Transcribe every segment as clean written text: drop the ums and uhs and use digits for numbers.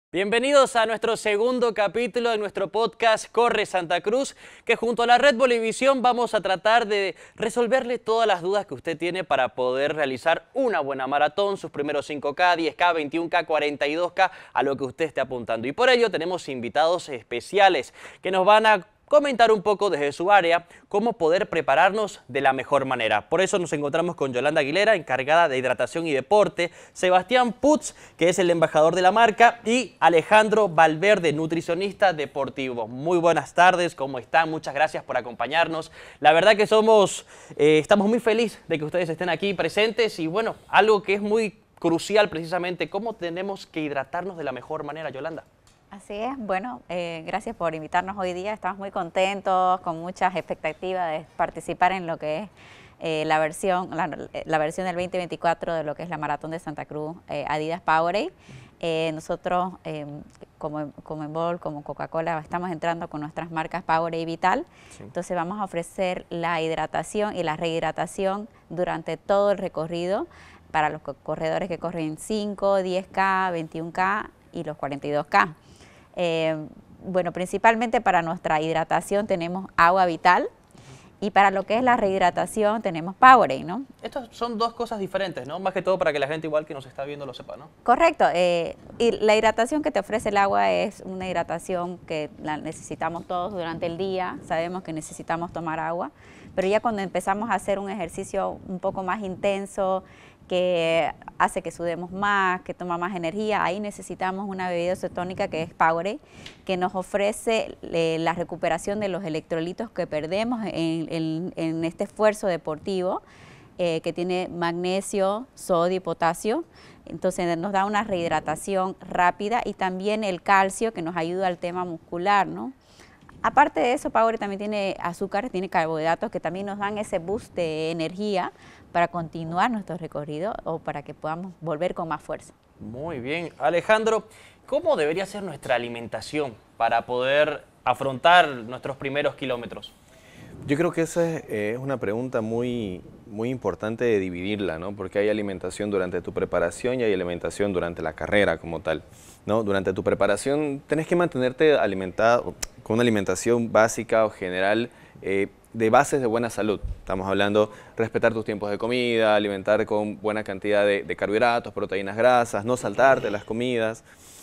Bienvenidos a nuestro segundo capítulo de nuestro podcast Corre Santa Cruz, que junto a la Red Bolivisión vamos a tratar de resolverle todas las dudas que usted tiene para poder realizar una buena maratón, sus primeros 5K, 10K, 21K, 42K, a lo que usted esté apuntando. Y por ello tenemos invitados especiales que nos van a comentar un poco desde su área cómo poder prepararnos de la mejor manera. Por eso nos encontramos con Yolanda Aguilera, encargada de hidratación y deporte, Sebastián Putz, que es el embajador de la marca, y Alejandro Valverde, nutricionista deportivo. Muy buenas tardes, ¿cómo están? Muchas gracias por acompañarnos. La verdad que estamos muy felices de que ustedes estén aquí presentes y bueno, algo que es muy crucial precisamente, cómo tenemos que hidratarnos de la mejor manera, Yolanda. Así es, bueno, gracias por invitarnos hoy día, estamos muy contentos, con muchas expectativas de participar en lo que es la versión del 2024 de lo que es la Maratón de Santa Cruz Adidas Powerade. Nosotros como Envol, como Coca-Cola, estamos entrando con nuestras marcas Powerade y Vital, sí. Entonces vamos a ofrecer la hidratación y la rehidratación durante todo el recorrido para los corredores que corren 5, 10K, 21K y los 42K. Bueno, principalmente para nuestra hidratación tenemos agua Vital y para lo que es la rehidratación tenemos Powerade, ¿no? Estas son dos cosas diferentes, ¿no? Más que todo para que la gente igual que nos está viendo lo sepa, ¿no? Correcto. Y la hidratación que te ofrece el agua es una hidratación que la necesitamos todos durante el día. Sabemos que necesitamos tomar agua, pero ya cuando empezamos a hacer un ejercicio un poco más intenso, que hace que sudemos más, que toma más energía, ahí necesitamos una bebida isotónica que es Powerade, que nos ofrece la recuperación de los electrolitos que perdemos en este esfuerzo deportivo, que tiene magnesio, sodio y potasio. Entonces nos da una rehidratación rápida y también el calcio que nos ayuda al tema muscular, ¿no? Aparte de eso, Powerade también tiene azúcar, tiene carbohidratos que también nos dan ese boost de energía para continuar nuestro recorrido o para que podamos volver con más fuerza. Muy bien. Alejandro, ¿cómo debería ser nuestra alimentación para poder afrontar nuestros primeros kilómetros? Yo creo que esa es una pregunta muy importante de dividirla, ¿no? Porque hay alimentación durante tu preparación y hay alimentación durante la carrera como tal, ¿no? Durante tu preparación tenés que mantenerte alimentado con una alimentación básica o general de bases de buena salud. Estamos hablando respetar tus tiempos de comida, alimentar con buena cantidad de carbohidratos, proteínas, grasas, no saltarte las comidas.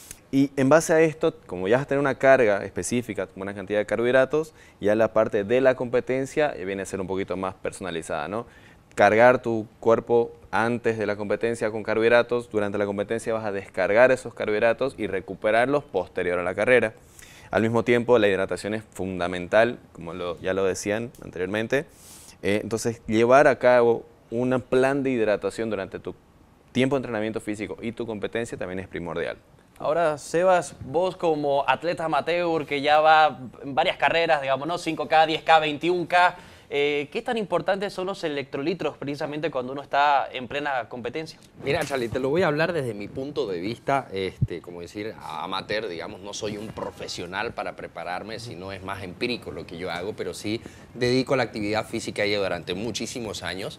Y en base a esto, como ya vas a tener una carga específica, buena cantidad de carbohidratos, ya la parte de la competencia viene a ser un poquito más personalizada, ¿no? Cargar tu cuerpo antes de la competencia con carbohidratos, durante la competencia vas a descargar esos carbohidratos y recuperarlos posterior a la carrera. Al mismo tiempo, la hidratación es fundamental, como ya lo decían anteriormente. Entonces, llevar a cabo un plan de hidratación durante tu tiempo de entrenamiento físico y tu competencia también es primordial. Ahora, Sebas, vos como atleta amateur que ya va en varias carreras, digamos, ¿no? 5K, 10K, 21K, ¿qué tan importantes son los electrolitos precisamente cuando uno está en plena competencia? Mira, Charlie, te lo voy a hablar desde mi punto de vista, como decir, amateur, digamos, no soy un profesional para prepararme, sino es más empírico lo que yo hago, pero sí dedico a la actividad física ya durante muchísimos años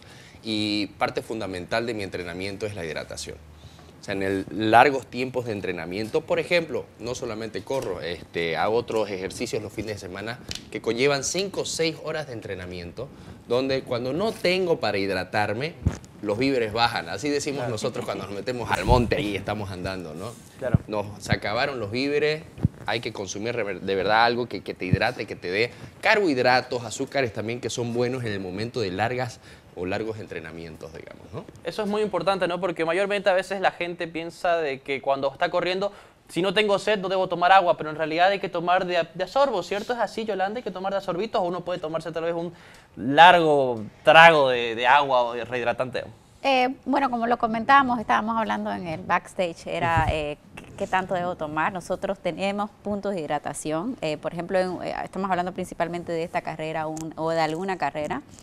y parte fundamental de mi entrenamiento es la hidratación. O sea, en largos tiempos de entrenamiento, por ejemplo, no solamente corro, hago otros ejercicios los fines de semana que conllevan 5 o 6 horas de entrenamiento, donde cuando no tengo para hidratarme, los víveres bajan. Así decimos claro. Nosotros cuando nos metemos al monte y estamos andando, ¿no? Claro. Se acabaron los víveres, hay que consumir de verdad algo que te hidrate, que te dé carbohidratos, azúcares también que son buenos en el momento de largos entrenamientos, digamos, ¿no? Eso es muy importante, ¿no? Porque mayormente a veces la gente piensa de que cuando está corriendo, si no tengo sed no debo tomar agua, pero en realidad hay que tomar de asorbo, ¿cierto? ¿Es así, Yolanda? ¿Hay que tomar de asorbitos o uno puede tomarse tal vez un largo trago de agua o de rehidratante? Bueno, como lo comentábamos, estábamos hablando en el backstage, era qué tanto debo tomar. Nosotros tenemos puntos de hidratación, por ejemplo, estamos hablando principalmente de esta carrera o de alguna carrera.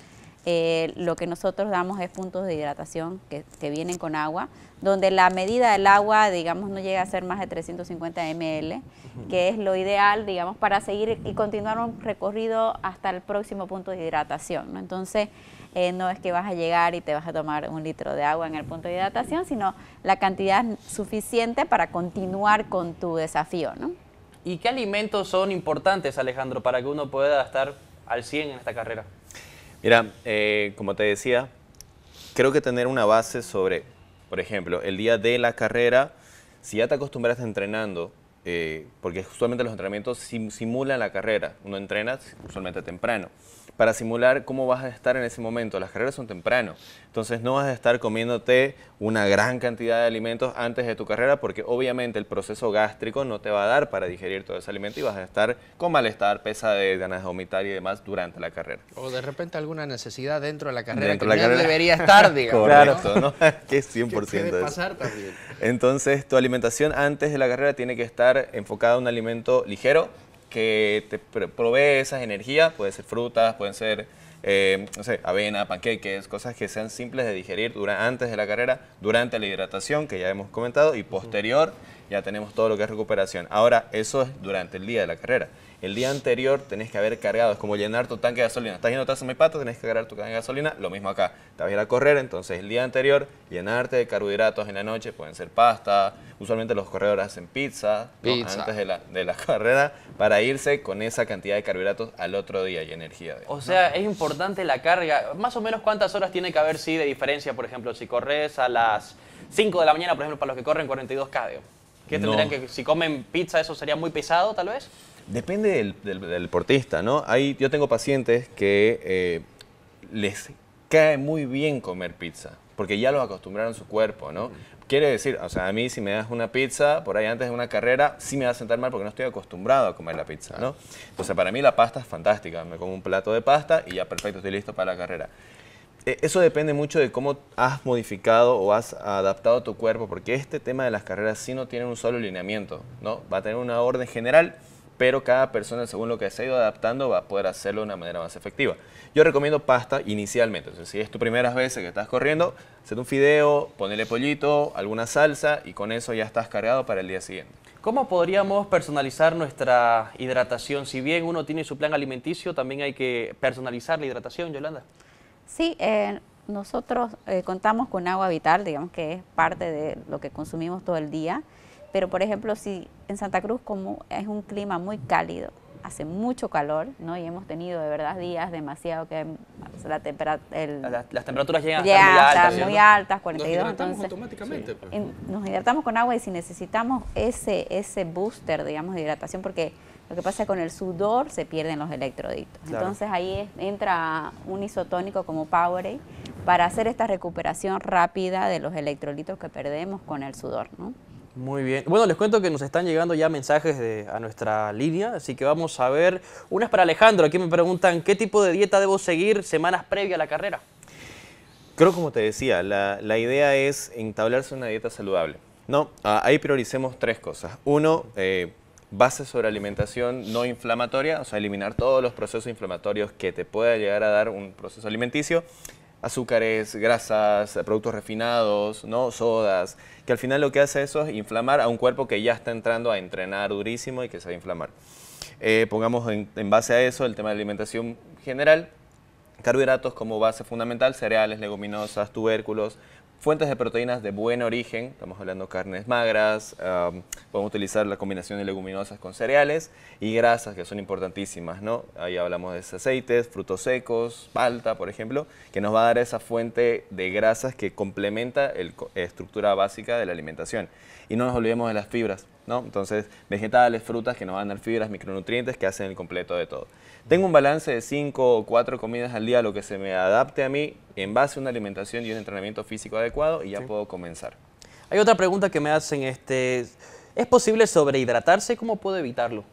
lo que nosotros damos es puntos de hidratación que vienen con agua, donde la medida del agua, digamos, no llega a ser más de 350 ml, que es lo ideal, digamos, para seguir y continuar un recorrido hasta el próximo punto de hidratación, ¿no? Entonces, no es que vas a llegar y te vas a tomar 1 litro de agua en el punto de hidratación, sino la cantidad suficiente para continuar con tu desafío, ¿no? ¿Y qué alimentos son importantes, Alejandro, para que uno pueda estar al 100 en esta carrera? Mira, como te decía, creo que tener una base sobre, por ejemplo, el día de la carrera, si ya te acostumbraste entrenando, porque usualmente los entrenamientos simulan la carrera, uno entrena usualmente temprano, para simular cómo vas a estar en ese momento. Las carreras son temprano, entonces no vas a estar comiéndote una gran cantidad de alimentos antes de tu carrera, porque obviamente el proceso gástrico no te va a dar para digerir todo ese alimento y vas a estar con malestar, pesadez, ganas de vomitar y demás durante la carrera. O de repente alguna necesidad dentro de la carrera Dentro que de la no carrera. debería estar, digamos. Correcto, ¿no? Que es 100% ¿Qué puede eso. pasar también? Entonces, tu alimentación antes de la carrera tiene que estar enfocada a un alimento ligero que te provee esas energías. Puede ser frutas, pueden ser, no sé, avena, panqueques, cosas que sean simples de digerir antes de la carrera, durante la hidratación, que ya hemos comentado, y posterior ya tenemos todo lo que es recuperación. Ahora, eso es durante el día de la carrera. El día anterior tenés que haber cargado, es como llenar tu tanque de gasolina. Estás yendo a Taza Mi Pato, tenés que cargar tu tanque de gasolina, lo mismo acá. Te vas a ir a correr, entonces el día anterior llenarte de carbohidratos en la noche, pueden ser pasta, usualmente los corredores hacen pizza, ¿no? Antes de la carrera, para irse con esa cantidad de carbohidratos al otro día y energía. O sea, es importante la carga. Más o menos, ¿cuántas horas tiene que haber, sí, de diferencia? Por ejemplo, si corres a las 5 de la mañana, por ejemplo, para los que corren 42 cardio. ¿Qué tendrían que, si comen pizza, eso sería muy pesado, tal vez? Depende del deportista, ¿no? Yo tengo pacientes que les cae muy bien comer pizza, porque ya lo acostumbraron su cuerpo, ¿no? Quiere decir, o sea, a mí si me das una pizza por ahí antes de una carrera, sí me va a sentar mal porque no estoy acostumbrado a comer la pizza, ¿no? Entonces, para mí la pasta es fantástica. Me como un plato de pasta y ya perfecto, estoy listo para la carrera. Eso depende mucho de cómo has modificado o has adaptado tu cuerpo, porque este tema de las carreras sí no tiene un solo lineamiento, ¿no? Va a tener una orden general, pero cada persona, según lo que se ha ido adaptando, va a poder hacerlo de una manera más efectiva. Yo recomiendo pasta inicialmente. Entonces, si es tu primera vez que estás corriendo, haz un fideo, ponele pollito, alguna salsa y con eso ya estás cargado para el día siguiente. ¿Cómo podríamos personalizar nuestra hidratación? Si bien uno tiene su plan alimenticio, también hay que personalizar la hidratación, Yolanda. Sí, nosotros contamos con agua vital, digamos que es parte de lo que consumimos todo el día. Pero, por ejemplo, si en Santa Cruz, como es un clima muy cálido, hace mucho calor, ¿no? Y hemos tenido de verdad días demasiado que las temperaturas llegan a estar muy altas, 42. Nos hidratamos Entonces, automáticamente. Pues. Nos hidratamos con agua y si necesitamos ese booster, digamos, de hidratación, porque lo que pasa con el sudor se pierden los electrolitos. Claro. Entonces ahí entra un isotónico como Powerade para hacer esta recuperación rápida de los electrolitos que perdemos con el sudor, ¿no? Muy bien. Bueno, les cuento que nos están llegando ya mensajes a nuestra línea, así que vamos a ver. Una es para Alejandro. Aquí me preguntan, ¿qué tipo de dieta debo seguir semanas previa a la carrera? Creo, como te decía, la idea es entablarse una dieta saludable, ¿no? Ahí prioricemos 3 cosas. Uno, base sobre alimentación no inflamatoria, o sea, eliminar todos los procesos inflamatorios que te pueda llegar a dar un proceso alimenticio. Azúcares, grasas, productos refinados, ¿no? Sodas, que al final lo que hace eso es inflamar a un cuerpo que ya está entrando a entrenar durísimo y que se va a inflamar. Pongamos en base a eso el tema de alimentación general, carbohidratos como base fundamental, cereales, leguminosas, tubérculos, fuentes de proteínas de buen origen, estamos hablando de carnes magras, podemos utilizar la combinación de leguminosas con cereales y grasas que son importantísimas, ¿no? Ahí hablamos de aceites, frutos secos, palta, por ejemplo, que nos va a dar esa fuente de grasas que complementa la estructura básica de la alimentación. Y no nos olvidemos de las fibras, ¿no? Entonces, vegetales, frutas que nos van a dar fibras, micronutrientes que hacen el completo de todo. Tengo un balance de 5 o 4 comidas al día, lo que se me adapte a mí en base a una alimentación y un entrenamiento físico adecuado y ya puedo comenzar. Hay otra pregunta que me hacen, ¿es posible sobrehidratarse? ¿Cómo puedo evitarlo?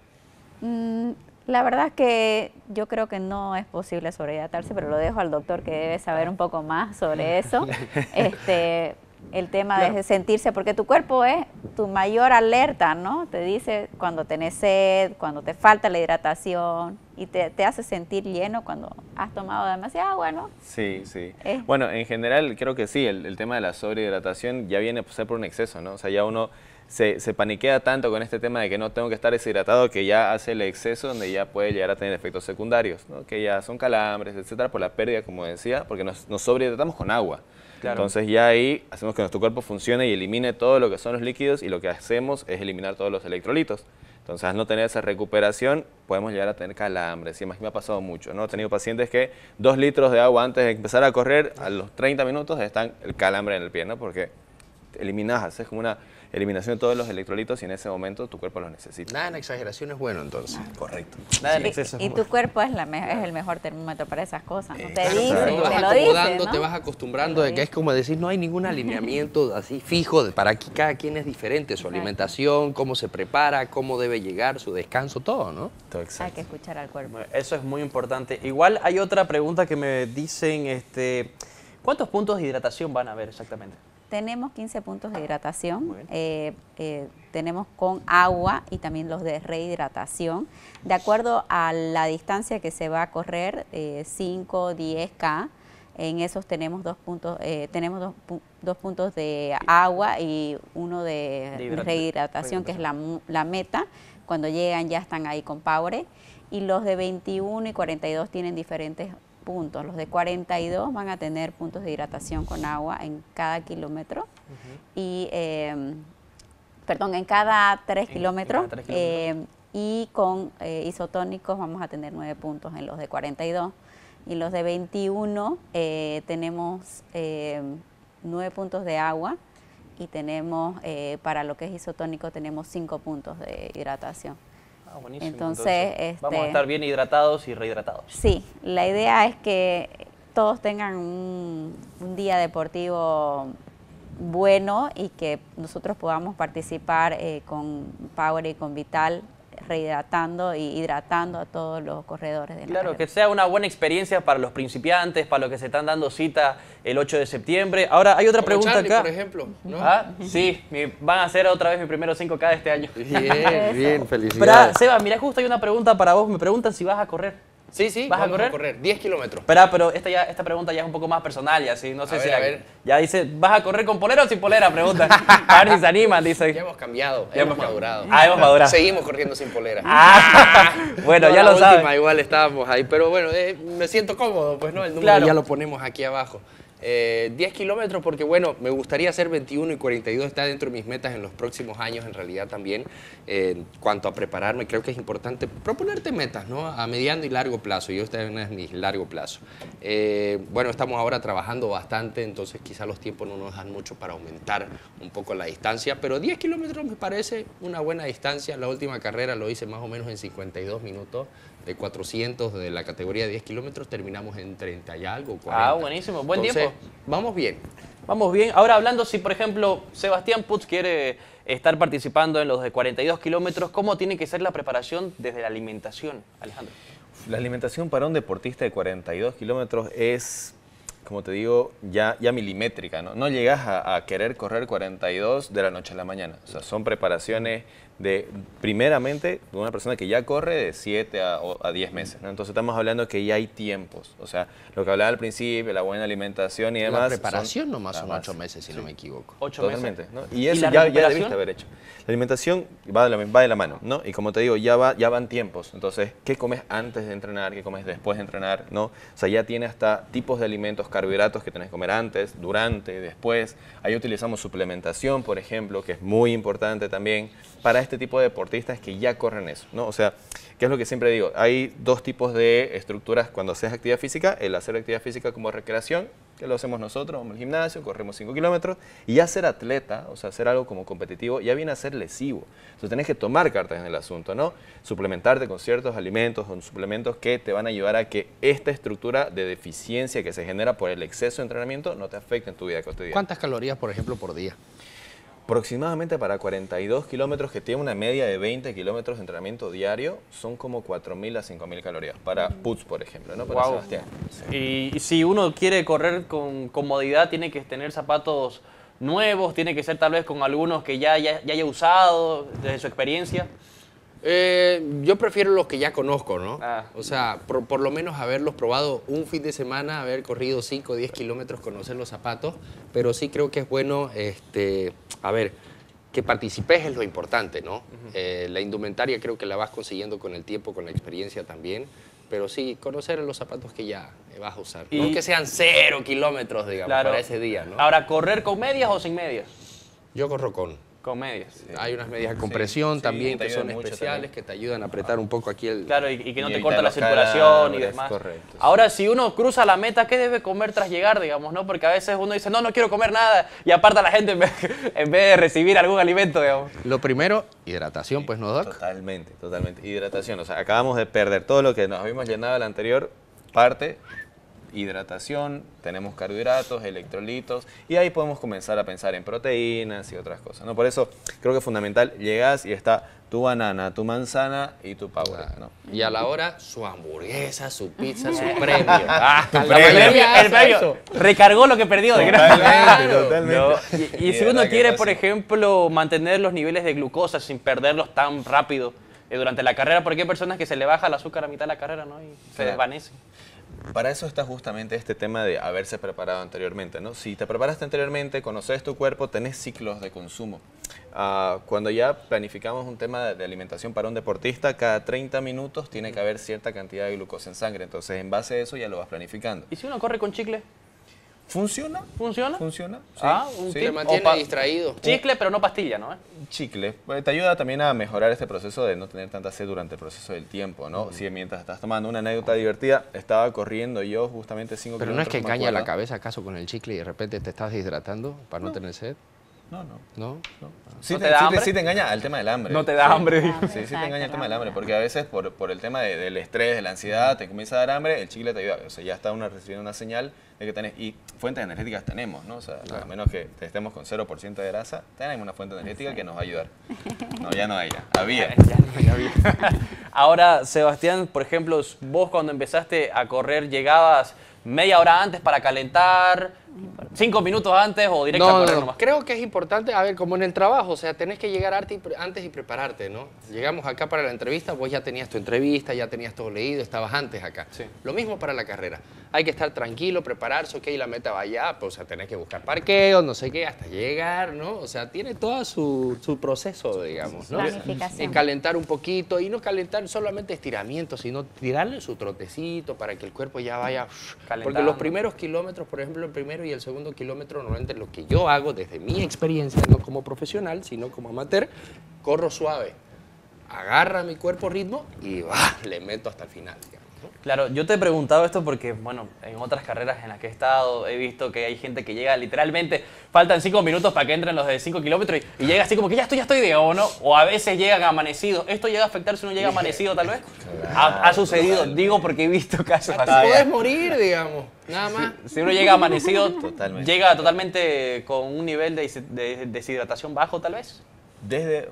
La verdad es que yo creo que no es posible sobrehidratarse, pero lo dejo al doctor que debe saber un poco más sobre eso. El tema de sentirse, porque tu cuerpo es tu mayor alerta, ¿no? Te dice cuando tenés sed, cuando te falta la hidratación, y te hace sentir lleno cuando has tomado demasiada agua, ¿no? Sí, sí. Bueno, en general creo que sí, el tema de la sobrehidratación ya viene a ser por un exceso, ¿no? O sea, ya uno se paniquea tanto con este tema de que no tengo que estar deshidratado que ya hace el exceso donde ya puede llegar a tener efectos secundarios, ¿no? Que ya son calambres, etcétera, por la pérdida, como decía, porque nos sobrehidratamos con agua. Claro. Entonces ya ahí hacemos que nuestro cuerpo funcione y elimine todo lo que son los líquidos y lo que hacemos es eliminar todos los electrolitos. Entonces, al no tener esa recuperación, podemos llegar a tener calambres. Y más que me ha pasado mucho, ¿no? He tenido pacientes que 2 litros de agua antes de empezar a correr, a los 30 minutos están el calambre en el pie, ¿no? Porque eliminas, haces como una eliminación de todos los electrolitos y en ese momento tu cuerpo los necesita. Nada en exageración es bueno, entonces. Correcto. Nada en exceso. Y tu cuerpo es el mejor termómetro para esas cosas, ¿no? Te Claro, dice, claro, vas te lo acomodando, dice, ¿no? te vas acostumbrando, de que es como decir, no hay ningún alineamiento así fijo, para aquí cada quien es diferente, su alimentación, cómo se prepara, cómo debe llegar, su descanso, todo, ¿no? Todo Hay exacto. que escuchar al cuerpo. Bueno, eso es muy importante. Igual hay otra pregunta que me dicen, ¿cuántos puntos de hidratación van a haber exactamente? Tenemos 15 puntos de hidratación, Muy bien. tenemos con agua y también los de rehidratación. De acuerdo a la distancia que se va a correr, 5, 10K, en esos tenemos 2 puntos, dos puntos de agua y uno de rehidratación, que es la meta. Cuando llegan ya están ahí con Powerade. Y los de 21 y 42 tienen diferentes puntos. Los de 42 van a tener puntos de hidratación con agua en cada kilómetro. Y, perdón, en cada 3 kilómetros. Y con isotónicos vamos a tener 9 puntos en los de 42. Y los de 21 tenemos 9 puntos de agua y tenemos, para lo que es isotónico, tenemos 5 puntos de hidratación. Ah, buenísimo. Entonces, vamos a estar bien hidratados y rehidratados. Sí, la idea es que todos tengan un día deportivo bueno y que nosotros podamos participar con Power y con Vital, rehidratando y hidratando a todos los corredores de la Claro, carrera. que sea una buena experiencia para los principiantes, para los que se están dando cita el 8 de septiembre. Ahora, hay otra Como pregunta Charlie, acá. por ejemplo, ¿no? Ah, sí, van a hacer otra vez mi primero 5K de este año. Bien, bien, Pero, felicidades. Seba, mira, justo hay una pregunta para vos. Me preguntan si vas a correr. Sí, sí, ¿Vas a vamos correr? 10 kilómetros. Pero esta pregunta ya es un poco más personal, ya, ¿sí? No sé A si ver, a ver. ya dice, ¿vas a correr con polera o sin polera? Pregunta. A ver si se animan, dice. Ya hemos cambiado, Ya hemos hemos- madurado. Ah, hemos madurado. Seguimos corriendo sin polera. Bueno, No, ya la lo última saben. igual estábamos ahí, pero bueno, me siento cómodo, pues no, el número Claro. ya lo ponemos aquí abajo. 10 kilómetros porque bueno, me gustaría hacer 21 y 42, está dentro de mis metas en los próximos años en realidad también. En cuanto a prepararme, creo que es importante proponerte metas, ¿no? A mediano y largo plazo, yo esta es mi largo plazo. Bueno, estamos ahora trabajando bastante, entonces quizá los tiempos no nos dan mucho para aumentar un poco la distancia, pero 10 kilómetros me parece una buena distancia. La última carrera lo hice más o menos en 52 minutos. De 400 de la categoría de 10 kilómetros terminamos en 30 y algo, 40. Ah, buenísimo, buen Entonces, tiempo. Vamos bien. Vamos bien. Ahora hablando, si por ejemplo Sebastián Putz quiere estar participando en los de 42 kilómetros, ¿cómo tiene que ser la preparación desde la alimentación, Alejandro? La alimentación para un deportista de 42 kilómetros es, como te digo, ya milimétrica, ¿no? No llegas a querer correr 42 de la noche a la mañana. O sea, son preparaciones primeramente, de una persona que ya corre de 7 a 10 meses, ¿no? Entonces estamos hablando que ya hay tiempos. O sea, lo que hablaba al principio, la buena alimentación y demás. La preparación nomás son la 8 base. meses, si no me equivoco. 8 Totalmente, meses. ¿no? Y eso la ya recuperación? debiste haber hecho. La alimentación va de la mano, ¿no? Y como te digo, ya van tiempos. Entonces, ¿qué comes antes de entrenar? ¿Qué comes después de entrenar? ¿No? O sea, ya tiene hasta tipos de alimentos, carbohidratos que tenés que comer antes, durante, después. Ahí utilizamos suplementación, por ejemplo, que es muy importante también para este tipo de deportistas que ya corren eso, ¿no? O sea, ¿qué es lo que siempre digo? Hay dos tipos de estructuras cuando haces actividad física. El hacer actividad física como recreación, que lo hacemos nosotros, vamos al gimnasio, corremos 5 kilómetros, y ya ser atleta, o sea, hacer algo como competitivo, ya viene a ser lesivo. Entonces tenés que tomar cartas en el asunto, ¿no? Suplementarte con ciertos alimentos, con suplementos que te van a ayudar a que esta estructura de deficiencia que se genera por el exceso de entrenamiento no te afecte en tu vida cotidiana. ¿Cuántas calorías, por ejemplo, por día? Aproximadamente para 42 kilómetros, que tiene una media de 20 kilómetros de entrenamiento diario, son como 4.000 a 5.000 calorías. Para Putz, por ejemplo, ¿no? Para Guau. Sebastián. Sí. Y si uno quiere correr con comodidad, tiene que tener zapatos nuevos, tiene que ser tal vez con algunos que ya haya usado desde su experiencia. Yo prefiero los que ya conozco, ¿no? Ah. O sea, por lo menos haberlos probado un fin de semana, haber corrido 5 o 10 kilómetros, conocer los zapatos, pero sí creo que es bueno, a ver, que participes es lo importante, ¿no? La indumentaria creo que la vas consiguiendo con el tiempo, con la experiencia también, pero sí, conocer los zapatos que ya vas a usar. Y no que sean 0 kilómetros, digamos, Claro. para ese día, ¿no? Ahora, ¿correr con medias o sin medias? Yo corro con... Con medias. Hay unas medias de compresión sí, también te que son ayudan mucho especiales, también. que te ayudan a apretar un poco aquí el... Claro, y que no Y te evitar corta la los circulación y calambres, demás. correcto, sí. Ahora, si uno cruza la meta, ¿qué debe comer tras llegar, digamos, no? Porque a veces uno dice, no, no quiero comer nada, y aparta a la gente en vez de recibir algún alimento, digamos. Lo primero, hidratación, pues, ¿no, Doc? Totalmente, totalmente. Hidratación, o sea, acabamos de perder todo lo que nos habíamos llenado la anterior parte. Hidratación, tenemos carbohidratos, electrolitos, y ahí podemos comenzar a pensar en proteínas y otras cosas, ¿no? Por eso creo que es fundamental, llegas y está tu banana, tu manzana y tu Powerade, ¿no? Y a la hora, su hamburguesa, su pizza, su premio. Ah, la premio. mayoría El hace premio eso. recargó lo que perdió. de gracia. Totalmente, totalmente. No, y si de uno verdad que quiere, es por así. ejemplo, mantener los niveles de glucosa sin perderlos tan rápido durante la carrera, porque hay personas que se le baja el azúcar a mitad de la carrera, ¿no? Y se Claro. desvanecen. Para eso está justamente este tema de haberse preparado anteriormente, ¿no? Si te preparaste anteriormente, conoces tu cuerpo, tenés ciclos de consumo. Cuando ya planificamos un tema de alimentación para un deportista, cada 30 minutos tiene que haber cierta cantidad de glucosa en sangre. Entonces, en base a eso ya lo vas planificando. ¿Y si uno corre con chicle? ¿Funciona? ¿Funciona? ¿Funciona? Sí. Ah, un sí. tip. Te mantiene O distraído. Chicle, pero no pastilla, ¿no? Chicle. Pues, te ayuda también a mejorar este proceso de no tener tanta sed durante el proceso del tiempo, ¿no? Si mientras estás tomando una anécdota divertida, estaba corriendo yo justamente 5 Pero no es kilómetros. que me engaña la acuerdo. cabeza acaso con el chicle y de repente te estás deshidratando para no tener sed, No, no. ¿no? Sí, ¿No te da hambre? sí te engaña al tema del hambre. No te da hambre. Sí, sí te engaña el tema del hambre, porque a veces por el tema del estrés, de la ansiedad, te comienza a dar hambre, el chicle te ayuda. O sea, ya está recibiendo una señal de que tenés, y fuentes energéticas tenemos, ¿no? O sea, a menos que estemos con 0% de grasa, tenemos una fuente energética que nos va a ayudar. No, ya no hay, ya. Había. Ahora, Sebastián, por ejemplo, vos cuando empezaste a correr, ¿llegabas media hora antes para calentar, 5 minutos antes o directo a correr nomás? Creo que es importante, a ver, como en el trabajo, o sea, tenés que llegar antes y prepararte, ¿no? Llegamos acá para la entrevista, vos ya tenías tu entrevista, ya tenías todo leído, estabas antes acá. Sí. Lo mismo para la carrera. Hay que estar tranquilo, prepararse, ok, la meta va allá, pues, o sea, tenés que buscar parqueos, no sé qué, hasta llegar, ¿no? O sea, tiene todo su proceso, digamos, ¿no? Planificación. Calentar un poquito y no calentar solamente estiramientos, sino tirarle su trotecito para que el cuerpo ya vaya... Porque Calentando. los primeros kilómetros, por ejemplo, el primero y el segundo kilómetro, normalmente lo que yo hago desde mi experiencia, no como profesional, sino como amateur, corro suave. Agarra mi cuerpo ritmo y le meto hasta el final, digamos, ¿no? Claro, yo te he preguntado esto porque, bueno, en otras carreras en las que he estado he visto que hay gente que llega literalmente, faltan 5 minutos para que entren los de 5 kilómetros y llega así como que ya estoy, digamos, ¿no? O a veces llegan amanecidos. ¿Esto llega a afectar si uno llega amanecido tal vez? Ha sucedido, digo porque he visto casos así. Podés morir, digamos, nada más. Si uno llega amanecido, Totalmente. llega totalmente con un nivel de deshidratación bajo tal vez. Desde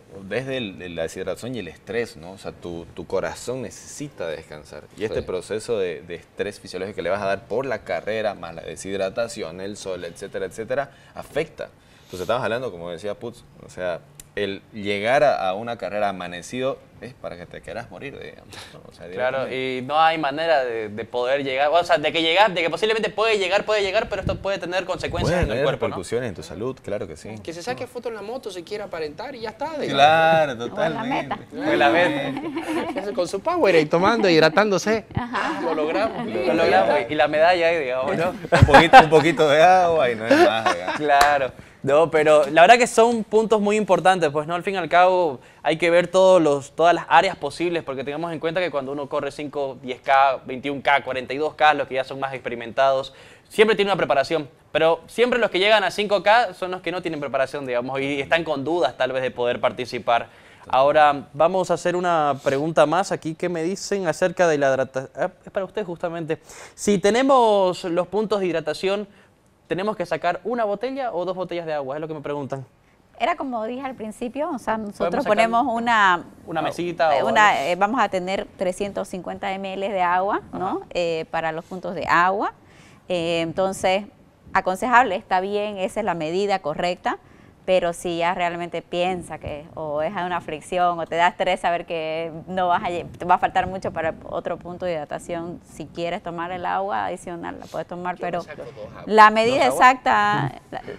la deshidratación y el estrés, ¿no? O sea, tu corazón necesita descansar. Y este Sí. proceso de estrés fisiológico que le vas a dar por la carrera, más la deshidratación, el sol, etcétera, etcétera, afecta. Entonces, estamos hablando, como decía Putz, o sea, el llegar a una carrera amanecido es para que te quieras morir, digamos, ¿no? O sea, Claro, directamente. y no hay manera de poder llegar, o sea, de que posiblemente puede llegar, pero esto puede tener consecuencias Puede en el tener cuerpo, ¿no? repercusiones en tu salud, claro que sí. Que se saque foto en la moto, se quiera aparentar y ya está, digamos. Claro, meta. totalmente. Fue la vez. ¿Qué hace con su Powerade tomando, hidratándose? Lo logramos. Lo logramos. Y la medalla ahí, digamos, ¿no? Un poquito de agua y no es más, digamos. Claro. No, pero la verdad que son puntos muy importantes, pues no, al fin y al cabo hay que ver todas las áreas posibles, porque tengamos en cuenta que cuando uno corre 5, 10K, 21K, 42K, los que ya son más experimentados, siempre tiene una preparación, pero siempre los que llegan a 5K son los que no tienen preparación, digamos, y están con dudas tal vez de poder participar. Ahora vamos a hacer una pregunta más aquí que me dicen acerca de la hidratación. Es para usted justamente. Si tenemos los puntos de hidratación, ¿tenemos que sacar una botella o 2 botellas de agua? Es lo que me preguntan. Era como dije al principio, o sea, nosotros sacar ponemos una mesita o vamos a tener 350 ml de agua, ¿no? Para los puntos de agua. Entonces, aconsejable, está bien, esa es la medida correcta, pero si ya realmente piensa que o es una fricción o te da estrés saber que no te va a faltar mucho para otro punto de hidratación, si quieres tomar el agua adicional la puedes tomar, pero la medida exacta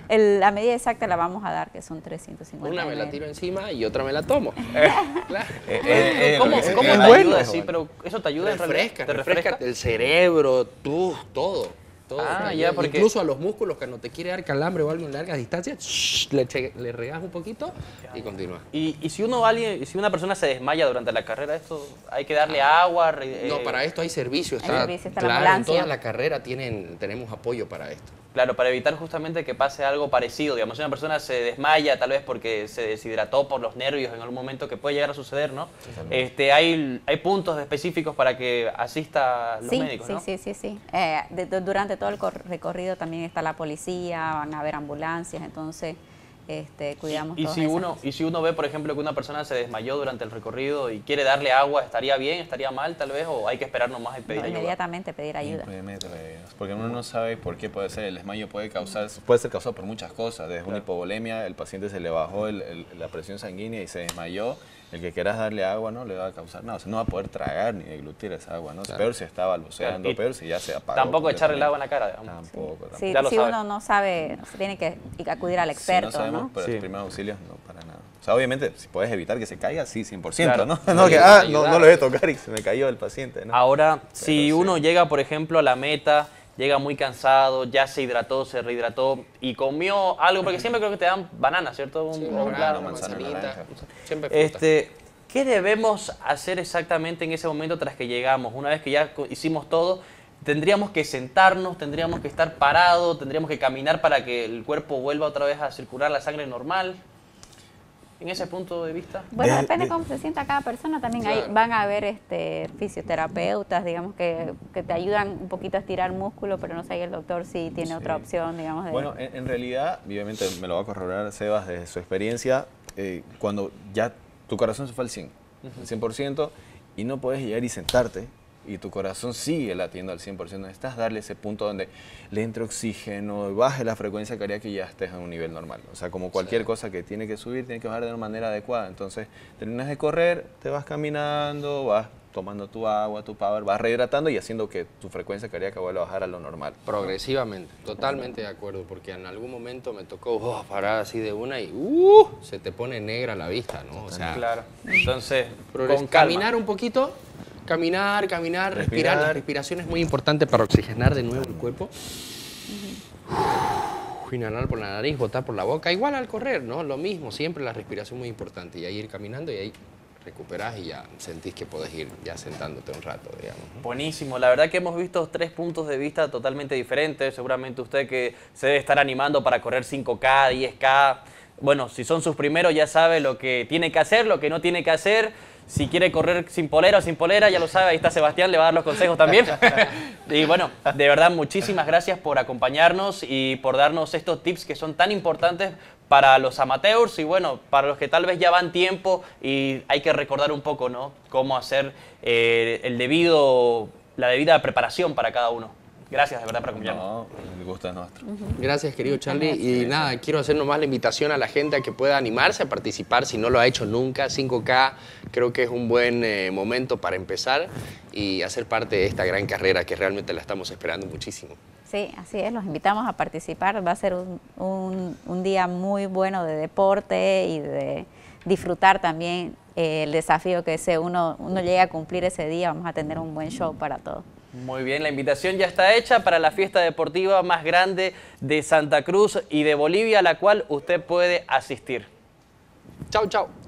la vamos a dar, que son 350 Una me la ml. tiro encima y otra me la tomo. Claro. ¿Cómo es te bueno, ayuda? es Sí, bueno. pero eso te ayuda en realidad. ¿Te refresca el cerebro, todo. Ah, ya, porque- Incluso a los músculos, que no te quiere dar calambre o algo en largas distancias, le regas un poquito y continúa. Y si una persona se desmaya durante la carrera, esto hay que darle agua. No, para esto hay servicio. Hay servicio, está la claro, en ambulancia. toda la carrera tenemos apoyo para esto. Claro, para evitar justamente que pase algo parecido. Digamos, si una persona se desmaya tal vez porque se deshidrató por los nervios en algún momento, que puede llegar a suceder, ¿no? Hay puntos específicos para que asista los médicos, ¿no? Sí. Durante todo el recorrido también está la policía, van a haber ambulancias, entonces cuidamos todas esas. Y si uno ve, por ejemplo, que una persona se desmayó durante el recorrido y quiere darle agua, ¿estaría bien, estaría mal tal vez? ¿O hay que esperar nomás y pedir ayuda? Inmediatamente pedir ayuda. Porque uno no sabe por qué puede ser. El desmayo puede ser causado por muchas cosas. Desde una hipovolemia, el paciente se le bajó la presión sanguínea y se desmayó. El que quieras darle agua no le va a causar nada. O sea, no va a poder tragar ni deglutir esa agua, ¿no? Claro. Peor si está balbuceando, Claro. peor si ya se apagó. Tampoco echarle el agua en la cara, digamos. Tampoco. Sí, Ya lo si sabe. uno no sabe, se tiene que acudir al Si experto, no sabemos, ¿no? pero Sí. los primeros auxilios no para nada. O sea, obviamente, si puedes evitar que se caiga, sí, 100%, Claro. ¿no? No, No, que, ayudar. no lo voy a tocar y se me cayó el paciente, ¿no? Ahora, si sí. uno llega, por ejemplo, a la meta, llega muy cansado, ya se hidrató, se rehidrató y comió algo, porque siempre creo que te dan bananas, ¿cierto? Sí, Un una plato. banana, manzana, manzanita, naranja. siempre fruta. ¿Qué debemos hacer exactamente en ese momento tras que llegamos? Una vez que ya hicimos todo, ¿tendríamos que sentarnos, tendríamos que estar parados, tendríamos que caminar para que el cuerpo vuelva otra vez a circular la sangre normal? En ese punto de vista. Bueno, De- depende de- cómo se sienta cada persona. También Claro. van a haber fisioterapeutas, digamos, que te ayudan un poquito a estirar músculo, pero no sé el doctor si tiene otra opción, digamos. Bueno, en realidad, obviamente me lo va a corroborar Sebas desde su experiencia, cuando ya tu corazón se fue al 100%, al 100%, y no puedes llegar y sentarte, y tu corazón sigue latiendo al 100%, necesitas darle ese punto donde le entre oxígeno, baje la frecuencia cardíaca y ya estés a un nivel normal. O sea, como cualquier cosa que tiene que subir, tiene que bajar de una manera adecuada. Entonces, terminas de correr, te vas caminando, vas tomando tu agua, tu power, vas rehidratando y haciendo que tu frecuencia cardíaca vuelva a bajar a lo normal. Progresivamente, totalmente de acuerdo, porque en algún momento me tocó parar así de una y se te pone negra la vista, ¿no? O sea, Claro. Entonces, con calma. caminar un poquito, caminar, respirar. La respiración es muy importante para oxigenar de nuevo el cuerpo. Inhalar por la nariz, botar por la boca, igual al correr, ¿no? Lo mismo, siempre la respiración muy importante, y ahí ir caminando y ahí recuperás y ya sentís que podés ir ya sentándote un rato, digamos, ¿no? Buenísimo, la verdad que hemos visto 3 puntos de vista totalmente diferentes. Seguramente usted que se debe estar animando para correr 5K, 10K. Bueno, si son sus primeros ya sabe lo que tiene que hacer, lo que no tiene que hacer. Si quiere correr sin polera o sin polera, ya lo sabe, ahí está Sebastián, le va a dar los consejos también. Y bueno, de verdad, muchísimas gracias por acompañarnos y por darnos estos tips que son tan importantes para los amateurs y bueno, para los que tal vez ya van tiempo y hay que recordar un poco, ¿no? Cómo hacer la debida preparación para cada uno. Gracias de verdad por acompañarnos. No, el gusto es nuestro. Gracias, querido Charlie. Y nada, quiero hacer nomás la invitación a la gente a que pueda animarse a participar si no lo ha hecho nunca. 5K creo que es un buen momento para empezar y hacer parte de esta gran carrera que realmente la estamos esperando muchísimo. Sí, así es, los invitamos a participar. Va a ser un día muy bueno de deporte y de disfrutar también el desafío que uno llegue a cumplir ese día. Vamos a tener un buen show para todos. Muy bien, la invitación ya está hecha para la fiesta deportiva más grande de Santa Cruz y de Bolivia, a la cual usted puede asistir. Chau, chau.